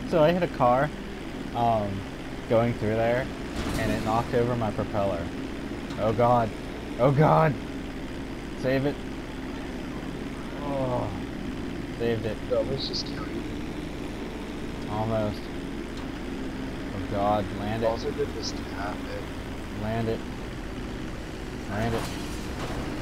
So I hit a car, um, going through there, and it knocked over my propeller. Oh god. Oh god. Save it. Oh, saved it. Bro, let's just kill you. Almost. Oh god, land it. Also did this to happen. Land it. Land it.